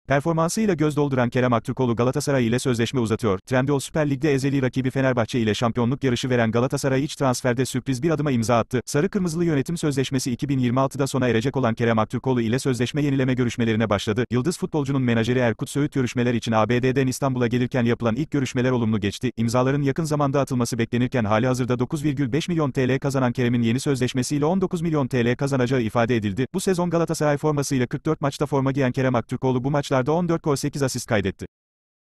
Performansıyla göz dolduran Kerem Aktürkoğlu Galatasaray ile sözleşme uzatıyor. Trendyol Süper Lig'de ezeli rakibi Fenerbahçe ile şampiyonluk yarışı veren Galatasaray iç transferde sürpriz bir adıma imza attı. Sarı Kırmızılı yönetim sözleşmesi 2026'da sona erecek olan Kerem Aktürkoğlu ile sözleşme yenileme görüşmelerine başladı. Yıldız futbolcunun menajeri Erkut Söğüt görüşmeler için ABD'den İstanbul'a gelirken yapılan ilk görüşmeler olumlu geçti. İmzaların yakın zamanda atılması beklenirken halihazırda 9,5 milyon TL kazanan Kerem'in yeni sözleşmesiyle 19 milyon TL kazanacağı ifade edildi. Bu sezon Galatasaray formasıyla 44 maçta forma giyen Kerem Aktürkoğlu bu maçlarda 14 gol 8 asist kaydetti.